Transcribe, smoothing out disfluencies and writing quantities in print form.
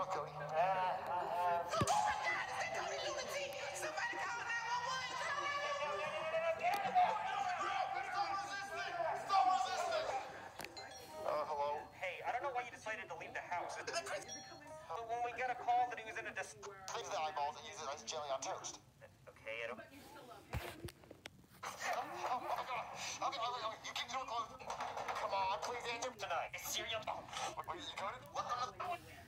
up, Cody? Oh my God! Is that Tony Lunatic? Somebody call 911! Stop resisting! Hello? Hey, I don't know why you decided to leave the house. When we got a call that he was in a Fix the eyeballs and use it as jelly on toast. Okay, I don't... Oh my God. Okay, you keep the door closed. Come on, please answer. Tonight, cereal. Wait, you coded? What?